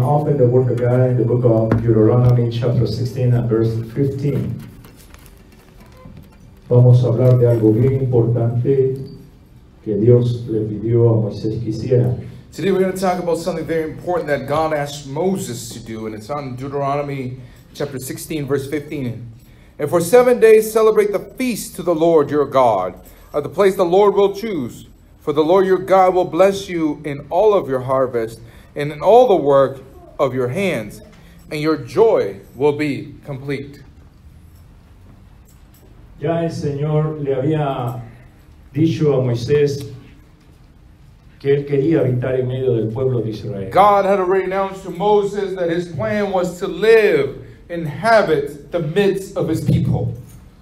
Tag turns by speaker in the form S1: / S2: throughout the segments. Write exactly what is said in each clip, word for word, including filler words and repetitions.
S1: open the Word of God in the book of Deuteronomy chapter sixteen and verse fifteen. Vamos a hablar de algo bien importante que Dios le pidió a Moisés que hiciera.
S2: Today we're going to talk about something very important that God asked Moses to do, and it's on Deuteronomy chapter sixteen, verse fifteen. And for seven days celebrate the feast to the Lord your God, at the place the Lord will choose. For the Lord your God will bless you in all of your harvest, and in all the work of your hands, and your joy will be complete.
S1: Ya el Señor le había dicho a Moisés que él quería habitar en medio del pueblo de Israel.
S2: God had already announced to Moses that his plan was to live, inhabit the midst of his people.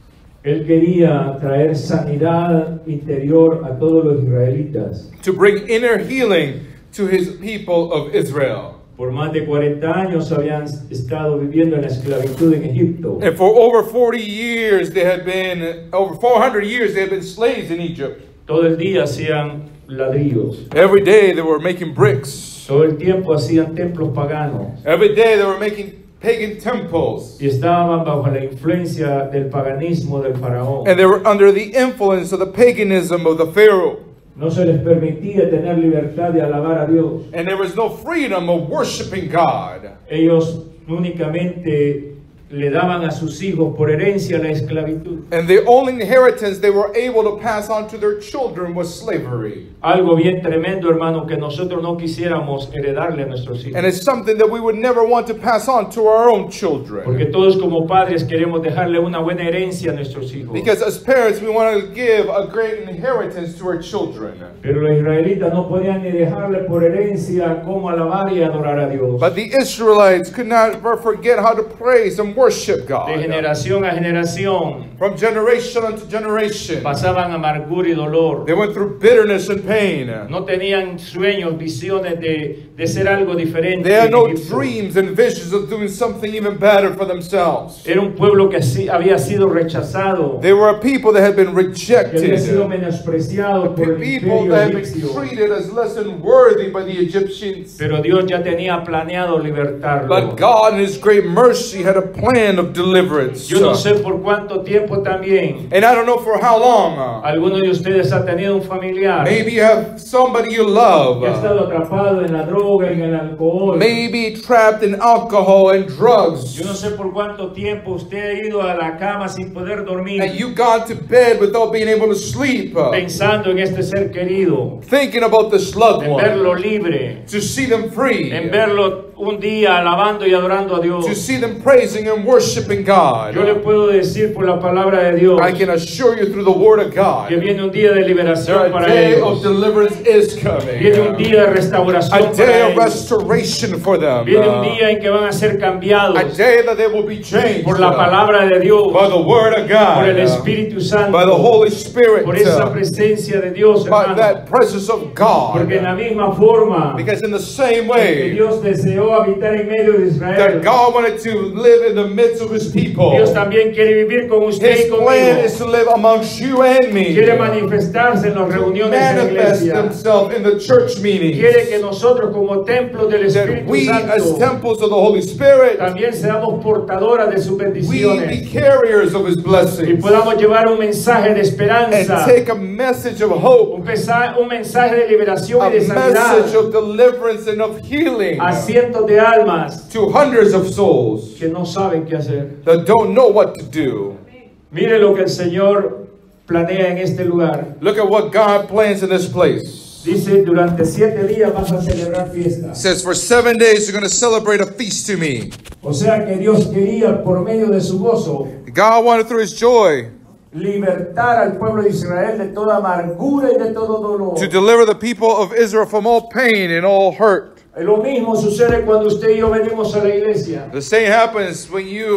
S1: Él quería traer sanidad interior a todos los israelitas.
S2: To bring inner healing to his people of Israel.
S1: Por más de cuarenta años habían estado viviendo en la esclavitud en Egipto.
S2: And for over forty years they had been, over four hundred years they had been slaves in Egypt.
S1: Todo el día hacían ladrillos.
S2: Every day they were making bricks.
S1: Todo el tiempo hacían templos paganos.
S2: Every day they were making pagan temples.
S1: Y estaban bajo la influencia del paganismo del faraón.
S2: And they were under the influence of the paganism of the Pharaoh.
S1: No se les permitía tener libertad de alabar a Dios.
S2: And there was no freedom of worshiping God.
S1: Ellos únicamente le daban a sus hijos por herencia la esclavitud.
S2: And the only inheritance they were able to pass on to their children was slavery.
S1: Algo bien tremendo, hermano, que nosotros no quisiéramos heredarle a nuestros hijos.
S2: And it's something that we would never want to pass on to our own children.
S1: Porque todos como padres queremos dejarle una buena herencia a nuestros hijos.
S2: Because as parents we want to give a great inheritance to our children.
S1: Pero los israelitas no podían ni dejarle por herencia cómo alabar y adorar a Dios.
S2: But the Israelites could never forget how to praise and worship God.
S1: De generación a generación
S2: From generation unto generation.
S1: pasaban amargura y dolor.
S2: They went through bitterness and pain.
S1: No tenían sueños, visiones de, de ser algo diferente.
S2: They had no
S1: en Egipto.
S2: dreams and visions of doing something even better for themselves.
S1: Era un pueblo que sí- había sido rechazado,
S2: They were a people that had been
S1: que había sido
S2: rejected.
S1: menospreciado por el
S2: People
S1: imperio
S2: that had been
S1: egipcio.
S2: treated as less than worthy by the Egyptians.
S1: Pero Dios ya tenía planeado libertarlo.
S2: But God in His great mercy had a plan of deliverance.
S1: Yo no sé por cuánto tiempo también.
S2: And I don't know for how long.
S1: Algunos de ustedes ha tenido un familiar
S2: Maybe you have somebody you
S1: que ha
S2: love.
S1: estado atrapado en la droga, en el alcohol.
S2: Maybe trapped in alcohol and drugs.
S1: Yo no sé por cuánto tiempo usted ha ido a la cama sin poder dormir,
S2: And you got to bed without being able to sleep.
S1: pensando en este ser querido,
S2: Thinking about this loved
S1: en
S2: one.
S1: verlo libre,
S2: To see them free.
S1: en verlo un día alabando y adorando a Dios.
S2: To see them praising and worshiping God.
S1: Yo le puedo decir por la palabra de Dios
S2: I can assure you through the Word of God.
S1: que viene un día de liberación
S2: A
S1: para
S2: day
S1: ellos.
S2: of deliverance is coming.
S1: Viene un día de restauración
S2: A
S1: para
S2: day of
S1: ellos.
S2: restoration for them.
S1: Viene un día en que van a ser
S2: A
S1: cambiados
S2: day that they will be changed
S1: por la palabra de Dios,
S2: by the Word of
S1: por el
S2: God,
S1: Espíritu Santo,
S2: by the Holy Spirit,
S1: por esa presencia de Dios,
S2: by
S1: hermano.
S2: that presence of
S1: Porque en la
S2: God.
S1: misma forma
S2: Because in the same
S1: que
S2: way
S1: Dios deseó habitar en medio de Israel,
S2: that God wanted to live in the midst of His people,
S1: Dios también quiere vivir con usted
S2: His
S1: y
S2: plan is
S1: conmigo.
S2: to live amongst you and me.
S1: Quiere manifestarse en las
S2: To
S1: reuniones de la
S2: manifest
S1: iglesia.
S2: Himself in the church meetings.
S1: Quiere que nosotros como templos del
S2: That
S1: Espíritu
S2: we as
S1: Santo
S2: temples of the Holy Spirit,
S1: también seamos portadoras de sus
S2: we be
S1: bendiciones
S2: carriers of His
S1: y
S2: blessings.
S1: podamos llevar un mensaje de
S2: And
S1: esperanza,
S2: take a message of hope,
S1: un, pesa- un mensaje de liberación
S2: a
S1: y de
S2: message
S1: sanidad
S2: of deliverance and of healing
S1: a cientos de almas
S2: to hundreds of souls
S1: que no saben qué hacer.
S2: that don't know what to do.
S1: Mire lo que el Señor planea en este lugar.
S2: Look at what God plans in this place.
S1: Dice, durante siete días vas a celebrar fiesta.
S2: It says, for seven days you're going to celebrate a feast to me.
S1: O sea que Dios quería, por medio de su gozo,
S2: God wanted through His joy
S1: libertar al pueblo de Israel de toda amargura y de todo dolor.
S2: to deliver the people of Israel from all pain and all hurt.
S1: Lo mismo sucede cuando usted y yo venimos a la iglesia.
S2: The same happens when you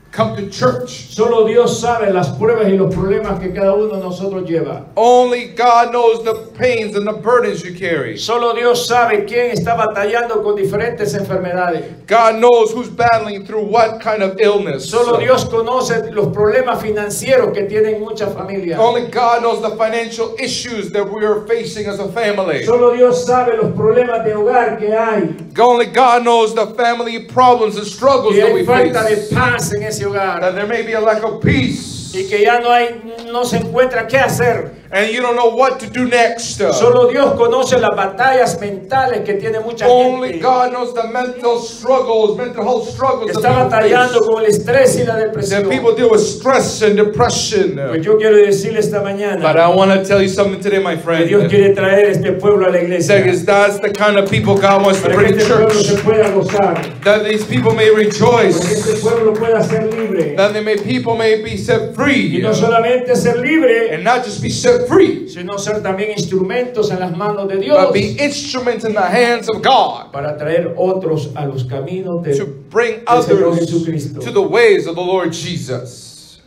S2: come to church.
S1: Solo Dios sabe las pruebas y los problemas que cada uno de nosotros lleva.
S2: Only God knows the pains and the burdens you carry.
S1: Solo Dios sabe quién está batallando con diferentes enfermedades.
S2: God knows who's battling through what kind of illness.
S1: Solo Dios conoce los problemas financieros que tienen muchas familias.
S2: Only God knows the financial issues that we are facing as a family.
S1: Solo Dios sabe los problemas de hogar que hay.
S2: Only God knows the family problems and struggles
S1: Que
S2: that
S1: hay
S2: we
S1: falta de
S2: face.
S1: paz en ese hogar.
S2: That there may be a lack of peace.
S1: Y que ya no hay, no se encuentra qué hacer.
S2: And you don't know what to do next.
S1: Solo Dios conoce las batallas mentales que tiene mucha
S2: Only
S1: gente.
S2: God knows the mental struggles, mental health
S1: Que
S2: struggles
S1: está
S2: that people
S1: batallando
S2: face.
S1: con el estrés y la depresión.
S2: That people deal with stress and depression.
S1: Pues yo quiero decirle esta mañana
S2: But I want to tell you something today, my
S1: que
S2: friend.
S1: Dios quiere traer este pueblo a la iglesia.
S2: That is, that's the kind of people God wants to
S1: Para
S2: bring
S1: que
S2: to
S1: este pueblo se
S2: church.
S1: pueda gozar.
S2: That these people may
S1: Para que
S2: rejoice.
S1: este pueblo pueda ser libre.
S2: That they may, people may be set
S1: Y
S2: free.
S1: no solamente ser libre,
S2: And not just be set free,
S1: sino ser también instrumentos en las manos de Dios
S2: but be instruments in the hands of God
S1: para traer otros a los caminos de
S2: to bring
S1: del Señor
S2: others
S1: Jesucristo.
S2: to the ways of the Lord Jesus.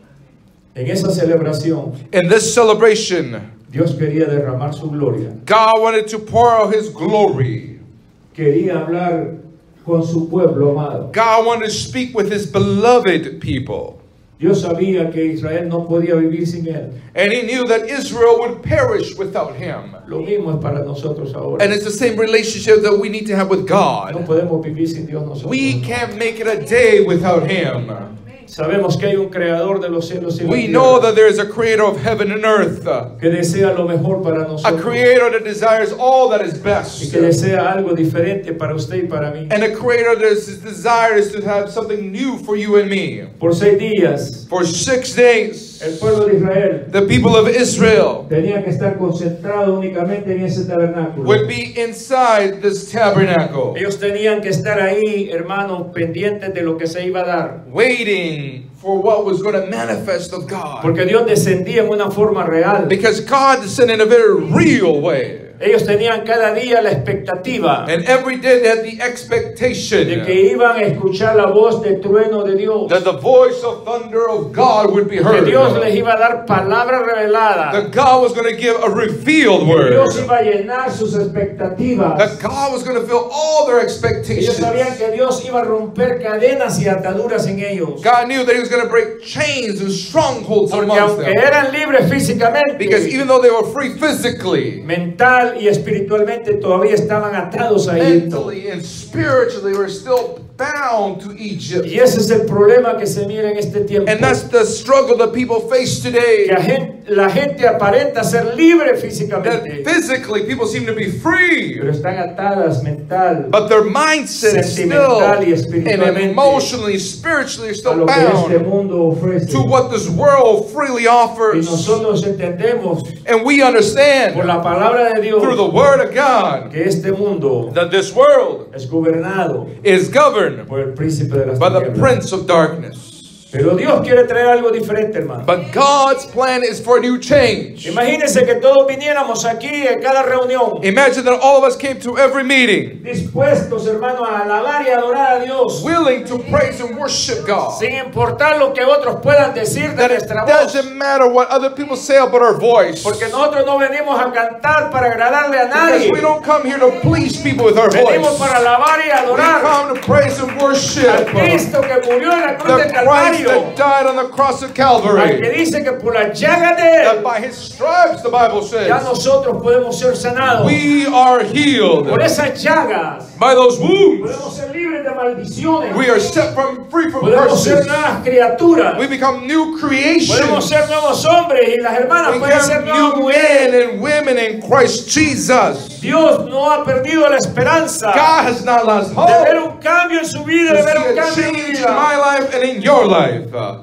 S1: En esa celebración,
S2: In this celebration,
S1: Dios quería derramar su gloria.
S2: God wanted to pour out His glory.
S1: Quería hablar con su pueblo amado.
S2: God wanted to speak with His beloved people.
S1: Dios sabía que Israel no podía vivir sin él.
S2: And He knew that Israel would perish without Him.
S1: Lo mismo es para nosotros ahora.
S2: And it's the same relationship that we need to have with
S1: No
S2: God.
S1: podemos vivir sin Dios nosotros.
S2: We can't make it a day without Him.
S1: Sabemos que hay un creador de los cielos y la
S2: We know
S1: tierra
S2: that there is a creator of heaven and earth.
S1: que desea lo mejor para
S2: A
S1: nosotros
S2: creator that desires all that is
S1: y
S2: best.
S1: que desea algo diferente para usted y para mí.
S2: And a creator that is desires to have something new for you and me.
S1: Por seis días,
S2: For six days,
S1: el pueblo de Israel
S2: the people of Israel
S1: tenía que estar concentrado únicamente en ese tabernáculo.
S2: would be inside this tabernacle,
S1: Ellos tenían que estar ahí, hermanos, pendientes de lo que se iba a dar.
S2: waiting for what was going to manifest of God.
S1: Porque Dios descendía en una forma real.
S2: Because God descended in a very real way.
S1: Ellos tenían cada día la expectativa
S2: And every day they had the
S1: de que
S2: expectation
S1: iban a escuchar la voz de trueno de Dios.
S2: that the voice of thunder of God would be
S1: Que
S2: heard.
S1: Dios les iba a dar palabras reveladas.
S2: That God was going to give a revealed
S1: Que
S2: word.
S1: Dios iba a llenar sus expectativas.
S2: That God was going to fill all their
S1: Ellos
S2: expectations.
S1: sabían que Dios iba a romper cadenas y ataduras en ellos.
S2: God knew that He was going to break chains and strongholds
S1: Porque
S2: amongst
S1: aunque
S2: them.
S1: eran libres físicamente,
S2: Because even though they were free physically,
S1: mental y espiritualmente todavía estaban atados a Egipto.
S2: mentally and spiritually, they were still bound to Egypt.
S1: Y ese es el problema que se mira en este tiempo.
S2: And that's the struggle that people face today.
S1: Que la gente, la gente aparenta ser libre
S2: That
S1: físicamente,
S2: physically people seem to be free,
S1: pero están atadas mental
S2: but their mindset is still
S1: Sentimental y
S2: and
S1: espiritualmente
S2: emotionally, spiritually are
S1: a
S2: still
S1: lo que este
S2: bound
S1: mundo ofrece.
S2: to what this world freely
S1: Y
S2: offers.
S1: nosotros entendemos
S2: And we
S1: por
S2: understand
S1: la palabra de Dios
S2: through the Word of God
S1: que este mundo
S2: that this world
S1: es gobernado
S2: is governed
S1: por el príncipe de las
S2: by the
S1: tinieblas.
S2: prince of darkness.
S1: Pero Dios quiere traer algo diferente, hermano.
S2: But God's plan is for a new change.
S1: Imagínense que todos viniéramos aquí en cada reunión
S2: Imagine that all of us came to every meeting
S1: dispuestos, hermano, a alabar y adorar a Dios,
S2: willing to praise and worship God.
S1: sin importar lo que otros puedan decir de
S2: That it
S1: nuestra voz.
S2: doesn't matter what other people say about our voice.
S1: Porque nosotros no venimos a cantar para agradarle a
S2: Because
S1: nadie.
S2: we don't come here to please people with our
S1: Venimos
S2: voice.
S1: para alabar y
S2: We
S1: adorar
S2: come to praise and
S1: al
S2: worship
S1: Cristo que murió en la cruz
S2: the
S1: del
S2: Christ
S1: Calvario,
S2: that died on the cross of
S1: al que
S2: Calvary.
S1: dice que por la llaga de
S2: That
S1: Él
S2: by His stripes, the Bible
S1: ya
S2: says,
S1: nosotros podemos ser sanados.
S2: we are healed.
S1: Por esas llagas
S2: By those wounds,
S1: podemos ser libres de maldiciones.
S2: we are set from free from
S1: Podemos ser
S2: curses.
S1: nuevas criaturas.
S2: We become new creations.
S1: Podemos ser nuevos hombres y las hermanas
S2: We
S1: pueden ser
S2: become
S1: nuevas
S2: new
S1: mujeres.
S2: men and women in Christ Jesus.
S1: Dios no ha perdido la esperanza
S2: God has not lost
S1: de
S2: hope
S1: ver
S2: to
S1: un cambio en su vida, de ver un
S2: see a
S1: cambio en mi
S2: change in
S1: vida.
S2: my life and in your life. Uh,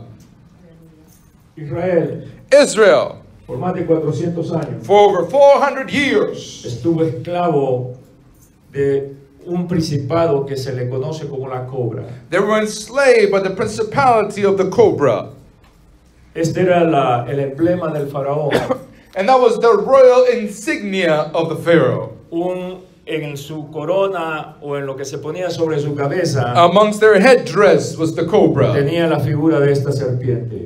S1: Israel,
S2: Israel,
S1: por más de cuatrocientos años,
S2: for over four hundred years,
S1: estuvo esclavo de un principado que se le conoce como la cobra.
S2: they were enslaved by the principality of the cobra.
S1: Este era la, el emblema del faraón,
S2: And that was the royal insignia of the Pharaoh.
S1: un en su corona o en lo que se ponía sobre su cabeza,
S2: amongst their headdress was the cobra.
S1: tenía la figura de esta serpiente.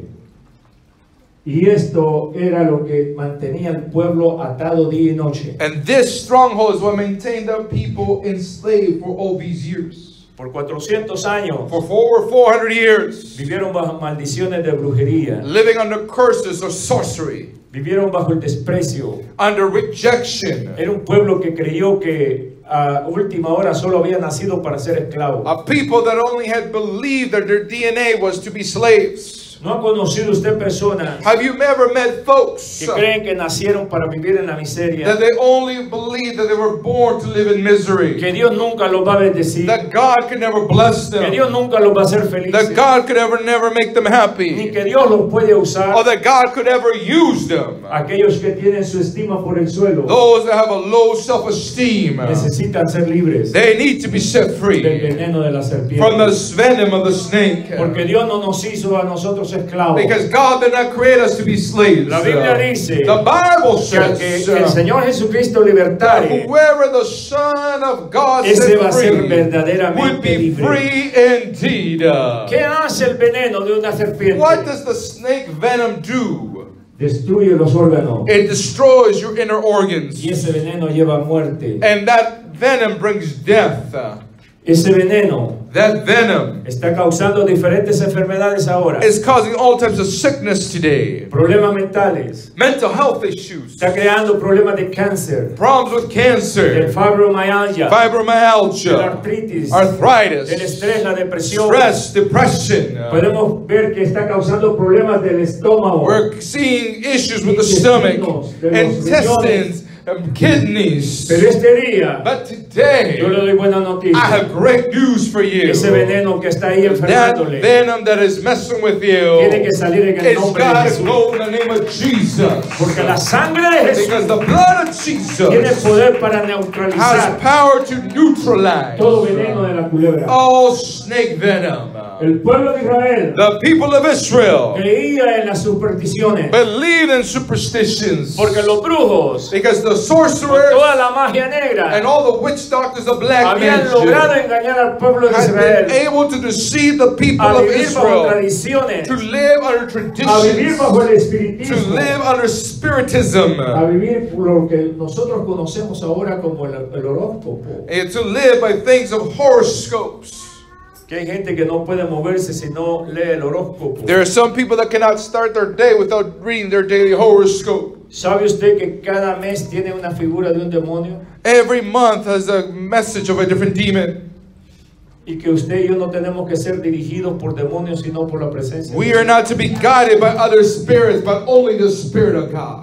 S1: Y esto era lo que mantenía al pueblo atado día y noche.
S2: And this stronghold is what maintained the people enslaved for all these years.
S1: Por cuatrocientos años
S2: For over four hundred years,
S1: vivieron bajo maldiciones de brujería,
S2: living under curses or sorcery,
S1: vivieron bajo el desprecio.
S2: under rejection,
S1: Era un pueblo que creyó que a última hora solo había nacido para ser esclavo.
S2: a people that only had believed that their D N A was to be slaves.
S1: ¿No ha conocido usted personas
S2: Have you ever met folks
S1: que creen que nacieron para vivir en la miseria?
S2: that they only believe that they were born to live in misery,
S1: Que Dios nunca los va a bendecir,
S2: that God could never bless
S1: que
S2: them,
S1: Dios nunca los va a hacer felices,
S2: that God could ever never make them
S1: ni
S2: happy,
S1: que Dios los puede usar.
S2: or that God could ever use them?
S1: Aquellos que tienen su estima por el suelo
S2: Those that have a low self-esteem,
S1: necesitan ser libres
S2: they need to be set
S1: del
S2: free
S1: veneno de la
S2: from the
S1: serpiente.
S2: venom of the snake.
S1: Porque Dios no nos hizo a nosotros esclavos.
S2: Because God did not create us to be slaves.
S1: La Biblia dice
S2: The Bible
S1: que al que
S2: says
S1: el
S2: uh,
S1: Señor Jesucristo
S2: that
S1: libertare,
S2: whoever the Son of God
S1: ese va a
S2: set
S1: ser
S2: free would
S1: verdaderamente
S2: be
S1: libre.
S2: free indeed. Uh,
S1: ¿Qué hace el veneno de una serpiente?
S2: What does the snake venom do?
S1: Destruye los órganos.
S2: It destroys your inner organs.
S1: Y ese veneno lleva muerte.
S2: And that venom brings death. Uh,
S1: Ese veneno
S2: That venom
S1: está causando diferentes enfermedades ahora.
S2: is causing all types of sickness today.
S1: Problemas mentales.
S2: Mental health issues,
S1: Está creando problemas de cáncer,
S2: problems with
S1: de
S2: cancer,
S1: fibromialgia, de la
S2: fibromyalgia,
S1: artritis,
S2: arthritis,
S1: del estrés, la depresión.
S2: stress, depression. Uh,
S1: Podemos ver que está causando problemas del estómago,
S2: We're seeing issues with the stomach, intestines, and kidneys.
S1: pero este día
S2: But
S1: yo le
S2: today,
S1: doy buena
S2: I
S1: noticia.
S2: have great news for you.
S1: Ese veneno que está ahí
S2: That
S1: enfermándole
S2: venom that is messing with
S1: tiene
S2: you,
S1: que salir en el
S2: it's
S1: nombre de
S2: got to
S1: Jesús,
S2: go in the name of Jesus.
S1: porque la sangre de Jesús
S2: Because the blood of
S1: tiene
S2: Jesus
S1: poder para
S2: has
S1: neutralizar
S2: power to neutralize
S1: todo veneno de la culebra.
S2: all snake venom.
S1: El pueblo de Israel
S2: The people of Israel
S1: creía en las supersticiones,
S2: believed in superstitions
S1: porque los brujos,
S2: because the
S1: con
S2: sorcerers
S1: toda la magia negra,
S2: and all the witch doctors of black
S1: habían logrado
S2: magic
S1: engañar al pueblo de
S2: had been
S1: Israel
S2: able to deceive the people
S1: a
S2: of
S1: vivir bajo
S2: Israel
S1: tradiciones,
S2: to live under
S1: a vivir
S2: traditions,
S1: bajo el
S2: to
S1: espiritismo,
S2: live under spiritism,
S1: a vivir por lo que nosotros conocemos ahora como el, el horóscopo.
S2: and to live by things of horoscopes.
S1: Que hay gente que no puede moverse si no lee el horóscopo.
S2: There are some people that cannot start their day without reading their daily horoscope.
S1: ¿Sabe usted que cada mes tiene una figura de un demonio?
S2: Every month has a message of a different demon.
S1: Y que usted y yo no tenemos que ser dirigidos por demonios, sino por la presencia de
S2: We
S1: Dios.
S2: are not to be guided by other spirits, but only the Spirit of God.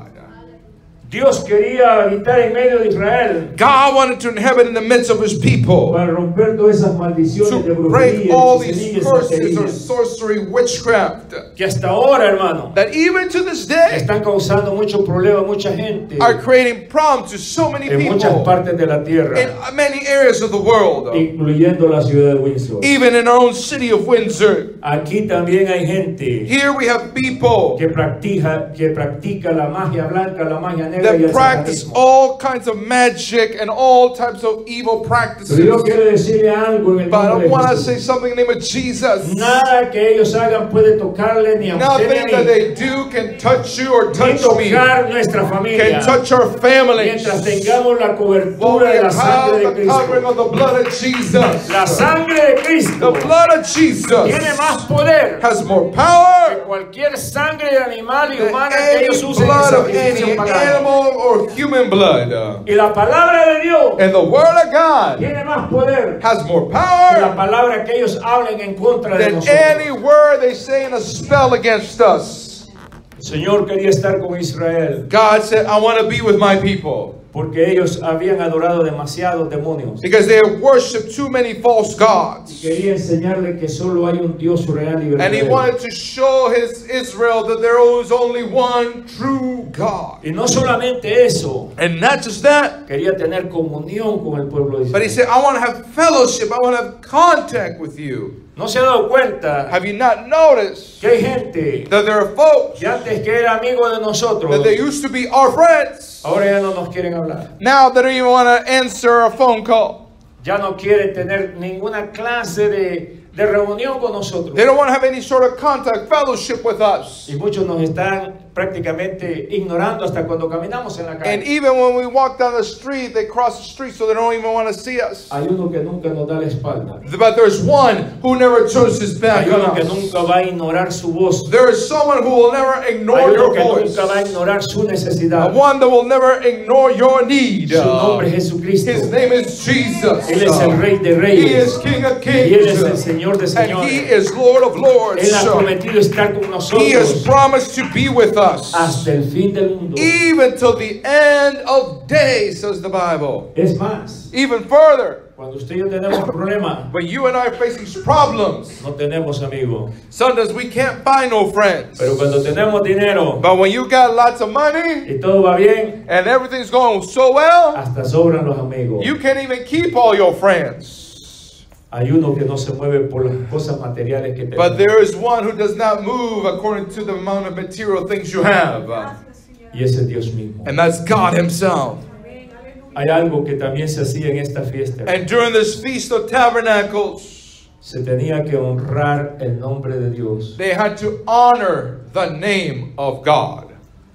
S1: Dios quería habitar en medio de Israel
S2: God wanted to inhabit in the midst of His people,
S1: para romper todas esas maldiciones de
S2: to break
S1: brujería,
S2: all these
S1: hechicería,
S2: curses or
S1: santería,
S2: sorcery, witchcraft,
S1: que hasta ahora, hermano,
S2: that even to this day
S1: están causando mucho problema a mucha gente
S2: are creating problems to so many
S1: en muchas
S2: people
S1: partes de la tierra,
S2: in many areas of the world,
S1: incluyendo la ciudad de Windsor.
S2: even in our own city of Windsor.
S1: Aquí también hay gente
S2: Here we have people
S1: que practica, que practica la magia blanca, la magia negra y
S2: that
S1: el
S2: practice
S1: satanismo.
S2: all kinds of magic and all types of evil
S1: Pero yo
S2: practices.
S1: quiero decirle algo en el
S2: But I
S1: nombre de
S2: want to
S1: Jesús.
S2: say something in the name of Jesus.
S1: Nada que ellos hagan puede tocarle ni a usted
S2: Nothing
S1: ni a
S2: that
S1: mí,
S2: they do can touch you or
S1: ni
S2: touch me,
S1: tocar nuestra familia,
S2: can touch our families.
S1: mientras tengamos la
S2: While we
S1: cobertura de la
S2: have
S1: sangre de
S2: the covering
S1: Cristo.
S2: of the blood of Jesus.
S1: La sangre de
S2: The
S1: Cristo
S2: blood of Jesus
S1: tiene más poder
S2: has more
S1: que
S2: power
S1: cualquier sangre de animal y
S2: than
S1: humana que
S2: any
S1: ellos usen en
S2: blood of any
S1: sacrificio pagano.
S2: animal or human blood.
S1: Y la palabra de Dios
S2: And the word of God
S1: tiene más poder
S2: has more
S1: que la
S2: power
S1: palabra que ellos hablen en contra de
S2: than
S1: nosotros.
S2: any word they say in a spell against us.
S1: El Señor quería estar con Israel
S2: God said, I want to be with my people
S1: porque ellos habían adorado demasiados demonios.
S2: because they have worshipped too many false gods.
S1: Quería enseñarle que solo hay un Dios real y
S2: And he
S1: verdadero.
S2: wanted to show his Israel that there is only one true God.
S1: Y no solamente eso,
S2: And not just that,
S1: quería tener comunión con el pueblo de
S2: but he
S1: Israel.
S2: said, I want to have fellowship. I want to have contact with you.
S1: ¿No se ha dado cuenta
S2: Have you not noticed
S1: que hay gente
S2: that there are folks
S1: que antes que era amigo de nosotros,
S2: that they used to be our friends,
S1: Ahora ya no nos quieren hablar.
S2: Now they don't even want to answer a phone call.
S1: Ya no quieren tener ninguna clase de, de reunión con nosotros.
S2: They don't want to have any sort of contact, fellowship with us.
S1: Y muchos nos están prácticamente ignorando hasta cuando caminamos en la
S2: And
S1: calle.
S2: even when we walk down the street, they cross the street so they don't even want to see us.
S1: Hay uno que nunca nos da la espalda.
S2: But there's one who never turns his back
S1: Hay
S2: on
S1: uno que
S2: us.
S1: nunca va a ignorar su voz.
S2: There is someone who will never
S1: Hay
S2: ignore
S1: uno
S2: your
S1: que
S2: voice.
S1: nunca va a ignorar su necesidad.
S2: One that will never ignore your need.
S1: Su nombre es Jesucristo.
S2: His name is Jesus.
S1: Él es el Rey de
S2: He is
S1: Reyes.
S2: King of
S1: Y Él es el
S2: Kings.
S1: Señor de
S2: And He
S1: señores.
S2: is Lord of Lords.
S1: Él ha prometido estar con
S2: He has
S1: nosotros
S2: promised to be with us.
S1: hasta el fin del mundo.
S2: Even till the end of days, says the Bible.
S1: Es más,
S2: Even further.
S1: cuando usted y yo tenemos problemas,
S2: But you and I are facing problems.
S1: no tenemos amigos.
S2: Sometimes we can't find no friends.
S1: Pero cuando tenemos dinero
S2: But when you got lots of money
S1: y todo va bien,
S2: and everything's going so well,
S1: hasta sobran los amigos.
S2: you can't even keep all your friends.
S1: Hay uno que no se mueve por las cosas materiales que
S2: But
S1: tenemos.
S2: there is one who does not move according to the amount of material things you have.
S1: Y ese es Dios mismo.
S2: And that's God Himself.
S1: Hay algo que también se hacía en esta fiesta.
S2: And during this Feast of Tabernacles,
S1: Se tenía que honrar el nombre de Dios.
S2: they had to honor the name of God.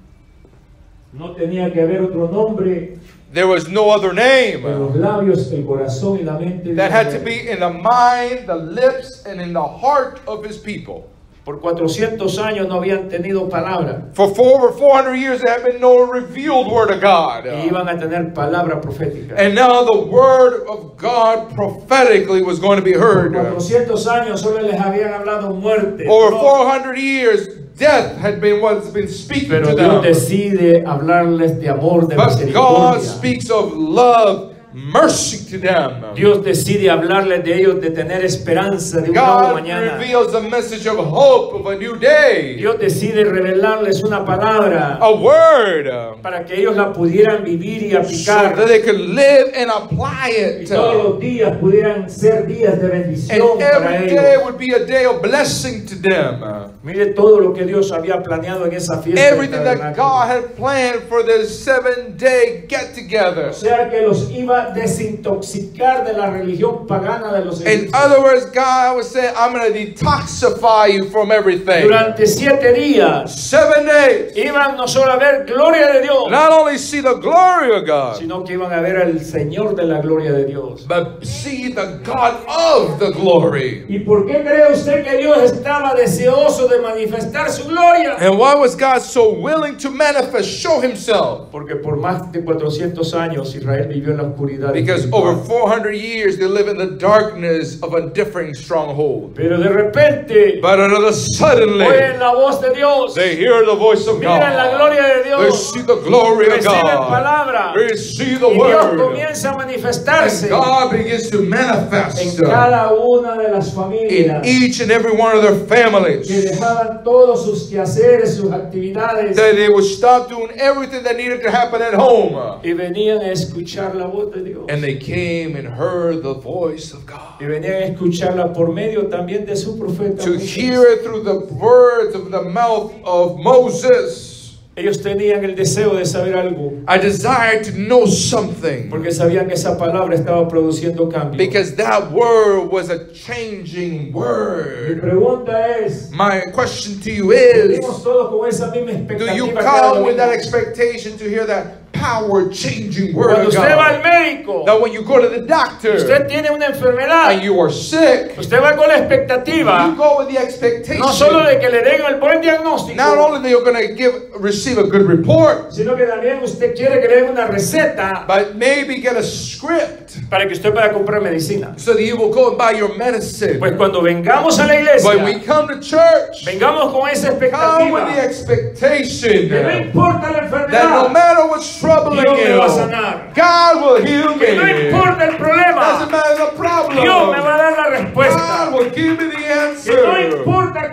S1: No tenía que haber otro nombre
S2: There was no other name.
S1: en los labios, el corazón y la mente de
S2: That had to
S1: Israel.
S2: be in the mind, the lips, and in the heart of His people.
S1: Por cuatrocientos años no habían tenido palabra.
S2: For for over four hundred years, there had been no revealed word of God.
S1: Y iban a tener palabra profética.
S2: And now the word of God prophetically was going to be
S1: Por
S2: heard.
S1: cuatrocientos años solo les habían hablado muerte.
S2: Over
S1: dolor.
S2: four hundred years, death had been what's been speaking
S1: Pero
S2: to
S1: Dios
S2: them.
S1: decide hablarles de amor, de
S2: But God
S1: misericordia.
S2: speaks of love, mercy to them.
S1: Dios decide hablarles de ellos, de tener esperanza de un nuevo
S2: God
S1: mañana.
S2: reveals a message of hope of a new day.
S1: Dios decide revelarles una palabra
S2: A word.
S1: para que ellos la pudieran vivir y
S2: So
S1: aplicar.
S2: that they could live and apply
S1: Y
S2: it.
S1: todos los días pudieran ser días de bendición
S2: And
S1: para
S2: every day
S1: ellos.
S2: would be a day of blessing to them.
S1: Mire todo lo que Dios había planeado en esa fiesta. del
S2: Everything that
S1: tabernáculo.
S2: God had planned for this seven day get together.
S1: O sea que los iba a desintoxicar de la religión pagana de los
S2: In
S1: egipcios.
S2: other words, God was saying, I'm going to detoxify you from everything.
S1: Durante siete días
S2: Seven days.
S1: iban no solo a ver gloria de Dios,
S2: Not only see the glory of God,
S1: sino que iban a ver al Señor de la gloria de Dios.
S2: but see the God of the glory.
S1: ¿Y por qué cree usted que Dios estaba deseoso de manifestar su gloria?
S2: And why was God so willing to manifest, show Himself?
S1: Porque por más de cuatrocientos años Israel vivió en la oscuridad.
S2: Because
S1: espiritual.
S2: over four hundred years they live in the darkness of a differing stronghold.
S1: Pero de repente
S2: But another suddenly
S1: oyen la voz de Dios,
S2: they hear the voice of
S1: miran la
S2: God.
S1: gloria de
S2: They
S1: Dios,
S2: see the glory of
S1: reciben
S2: God.
S1: palabra
S2: They see the
S1: y Dios
S2: word.
S1: comienza a manifestarse
S2: And God begins to manifest
S1: en cada una de las
S2: in
S1: familias
S2: each and every one of their
S1: que
S2: families.
S1: dejaban todos sus quehaceres, sus actividades
S2: That they would stop doing everything that needed to happen at home.
S1: y venían a escuchar la voz de Dios.
S2: And they came and heard the voice of God.
S1: Y venían a escucharla por medio también de su profeta
S2: To
S1: Moisés.
S2: hear it through the words of the mouth of Moses.
S1: Ellos tenían el deseo de saber algo,
S2: I desire to know something.
S1: porque sabían que esa palabra estaba produciendo cambio.
S2: Because that word was a changing
S1: Mi
S2: word.
S1: pregunta es,
S2: My question to you is,
S1: ¿venimos todos con esa misma
S2: do you
S1: expectativa cada
S2: come with that
S1: domingo?
S2: expectation to hear that power changing word
S1: Cuando
S2: of
S1: usted va al
S2: God?
S1: médico,
S2: That when you go to the doctor
S1: usted tiene una enfermedad,
S2: and you are sick,
S1: usted va con la
S2: you
S1: expectativa
S2: go with the expectation
S1: no solo de que le den el buen diagnóstico,
S2: not only that you're going to give receive a good report,
S1: sino que también usted quiere que le den una receta
S2: but maybe get a script
S1: para que usted pueda comprar medicina.
S2: so that you will go and buy your medicine.
S1: Pues cuando vengamos a la
S2: When we
S1: iglesia,
S2: come to church,
S1: vengamos con esa
S2: come with the
S1: expectativa
S2: expectation
S1: que no importa la
S2: that no
S1: enfermedad,
S2: matter what's troubling
S1: Dios me va a
S2: you,
S1: sanar.
S2: God will heal
S1: Que no
S2: me.
S1: importa el
S2: Doesn't
S1: problema,
S2: matter the problem.
S1: Dios me va a dar la
S2: God
S1: respuesta.
S2: will give me the
S1: Que no
S2: answer.
S1: importa cuán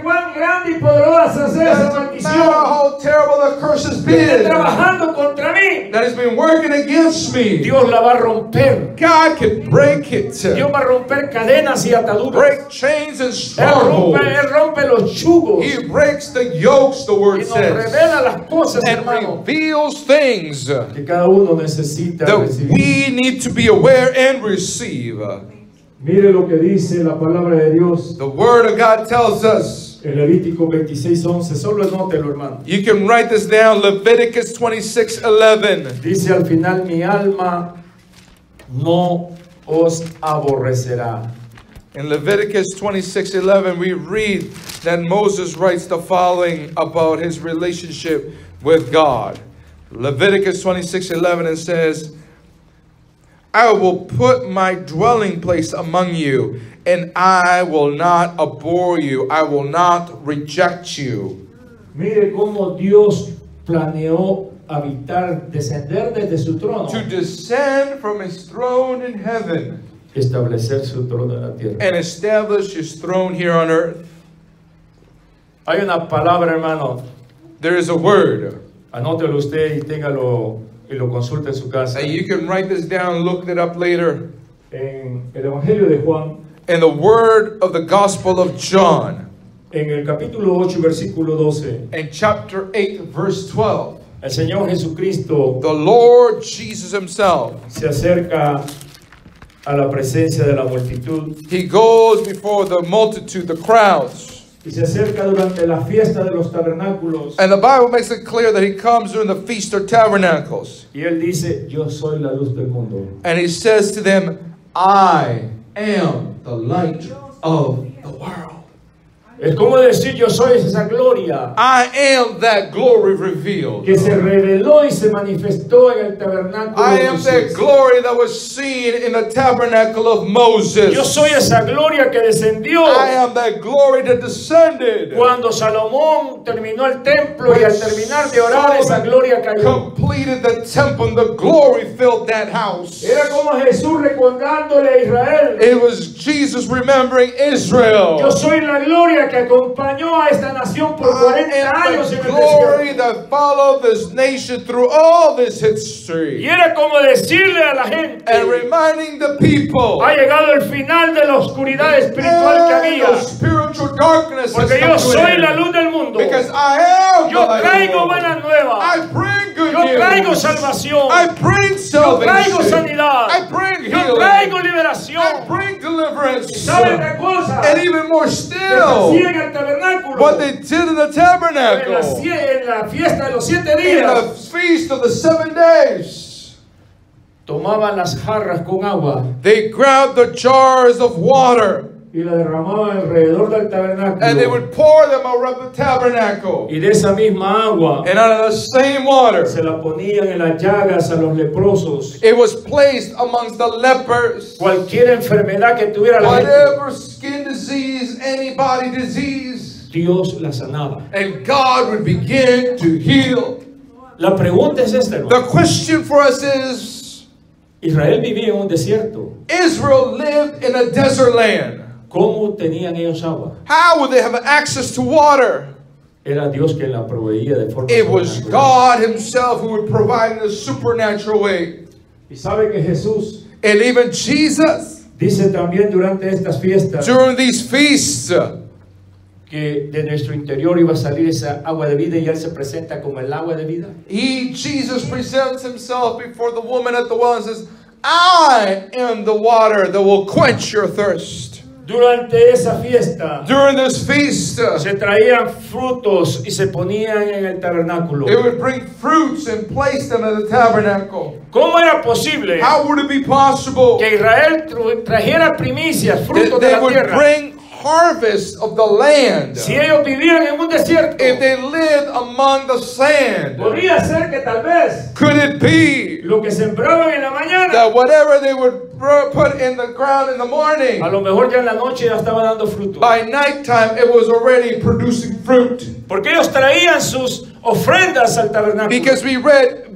S1: grande y poderosa sea esa
S2: Doesn't matter
S1: maldición
S2: how terrible the curse has
S1: que esté
S2: been,
S1: trabajando contra mí,
S2: that has been working against me.
S1: Dios la va a romper.
S2: God can break it.
S1: Dios va a romper cadenas y ataduras.
S2: Break chains and
S1: Él rompe,
S2: strongholds.
S1: Él rompe los yugos
S2: He breaks the yokes, the
S1: y
S2: word
S1: nos
S2: says,
S1: revela las cosas,
S2: and
S1: hermano,
S2: reveals things
S1: que cada uno necesita
S2: that
S1: recibir.
S2: we need to be aware and receive.
S1: Mire lo que dice la palabra de Dios
S2: The word of God tells us.
S1: en Levítico veintiséis once. Solo anótelo, hermano.
S2: You can write this down, Leviticus twenty-six eleven.
S1: Dice al final: mi alma no os aborrecerá.
S2: In Leviticus twenty-six eleven, we read that Moses writes the following about his relationship with God. Leviticus twenty-six eleven, and says, I will put my dwelling place among you, and I will not abhor you. I will not reject you.
S1: Mire cómo Dios planeó habitar, descender desde su trono,
S2: To descend from his throne in heaven
S1: establecer su trono en la tierra.
S2: and establish his throne here on earth.
S1: Hay una palabra, hermano,
S2: There is a word.
S1: anótelo usted y téngalo y lo consulte en su casa.
S2: And you can write this down, look it up later.
S1: En el Evangelio de Juan,
S2: In the word of the Gospel of John,
S1: en el capítulo ocho, versículo doce,
S2: in chapter eight, verse twelve,
S1: el Señor Jesucristo
S2: the Lord Jesus himself,
S1: se acerca a la presencia de la multitud
S2: he goes before the multitude, the crowds.
S1: y se acerca durante la fiesta de los tabernáculos
S2: And the Bible makes it clear that he comes during the Feast of Tabernacles.
S1: y él dice: yo soy la luz del mundo.
S2: And he says to them, I am the light of the world.
S1: Es como decir: yo soy esa gloria
S2: I am that glory revealed.
S1: que se reveló y se manifestó en el tabernáculo
S2: I
S1: de
S2: am that
S1: Moisés.
S2: glory that was seen in the tabernacle of
S1: Yo
S2: Moses.
S1: soy esa gloria que descendió
S2: I am that glory that descended.
S1: cuando Salomón terminó el templo y al terminar de orar esa gloria cayó.
S2: Completed the temple and the glory filled that house.
S1: Era como Jesús recordándole a Israel:
S2: It was Jesus remembering Israel.
S1: yo soy la gloria que acompañó a esta nación por
S2: I
S1: cuarenta
S2: am
S1: años
S2: the
S1: en el
S2: glory
S1: desierto.
S2: that followed this nation through all this history.
S1: Y era como decirle a la gente:
S2: And reminding the people
S1: ha llegado el final de la oscuridad espiritual que
S2: and
S1: había,
S2: the spiritual darkness has
S1: porque yo
S2: come to an
S1: soy
S2: end.
S1: la luz del mundo.
S2: Because I am the
S1: Yo
S2: light of the
S1: traigo
S2: world.
S1: buenas nuevas.
S2: I bring good
S1: Yo traigo
S2: news.
S1: salvación.
S2: I bring
S1: Yo traigo
S2: salvation.
S1: sanidad.
S2: I bring
S1: Yo
S2: healing.
S1: traigo
S2: I
S1: liberación.
S2: bring deliverance.
S1: ¿Saben qué cosa?
S2: And even more
S1: Que se
S2: still,
S1: hacía en el tabernáculo,
S2: what they did in the
S1: en la,
S2: tabernacle,
S1: cie- en la fiesta de los siete
S2: in the
S1: días,
S2: feast of the seven days,
S1: tomaban las jarras con agua
S2: they grabbed the jars of water
S1: y la derramaban alrededor del
S2: and they
S1: tabernáculo.
S2: would pour them around the tabernacle.
S1: Y de esa misma agua
S2: And out of the same water,
S1: se la ponían en las llagas a los leprosos.
S2: it was placed amongst the lepers.
S1: Cualquier enfermedad que tuviera la gente,
S2: Whatever skin disease, any body disease,
S1: Dios la sanaba.
S2: and God would begin to heal.
S1: La pregunta es esta, hermano.
S2: The question for us is,
S1: Israel vivía en un desierto.
S2: Israel lived in a desert land.
S1: ¿Cómo tenían ellos agua?
S2: How would they have access to water?
S1: Era Dios quien la proveía de forma
S2: It was
S1: sobrenatural.
S2: God himself who would provide in a supernatural way.
S1: Y sabe que Jesús
S2: And even Jesus,
S1: dice también durante estas fiestas
S2: during these feasts,
S1: que de nuestro interior iba a salir esa agua de vida y Él se presenta como el agua de vida.
S2: he, Jesus presents himself before the woman at the well and says, I am the water that will quench your thirst.
S1: Durante esa fiesta
S2: During this feast,
S1: se traían frutos y se ponían en el tabernáculo.
S2: it would bring fruits and place them in the tabernacle.
S1: ¿Cómo era posible
S2: How would it be possible
S1: que Israel tru- trajera primicias,
S2: that
S1: frutos de
S2: they
S1: la
S2: would
S1: tierra,
S2: bring harvest of the land
S1: si ellos vivían en un desierto?
S2: if they lived among the sand?
S1: Podría ser que tal vez
S2: Could it be
S1: lo que sembraban en la mañana,
S2: that whatever they would br- put in the ground in the morning,
S1: a lo mejor ya en la noche ya estaba dando fruto?
S2: by nighttime it was already producing fruit?
S1: Porque ellos traían sus ofrendas al tabernáculo.
S2: Because we read